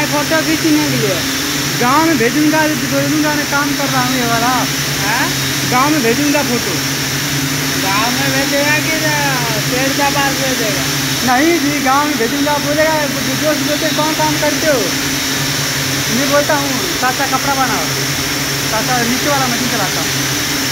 है फोटो खींचने के लिए। गाँव में भेजूंगा मैं काम कर रहा हूँ ये वाला। हाँ, गाँव में भेजूंगा फोटो। गाँव में भेजेगा कि पेड़ का पास भेजेगा? नहीं जी, गाँव में भेजूंगा। बोलेगा दोस्त बोलते कौन काम करते हो, मैं बोलता हूँ चाचा कपड़ा बनाओ, चाचा नीचे वाला मशीन चलाता हूँ।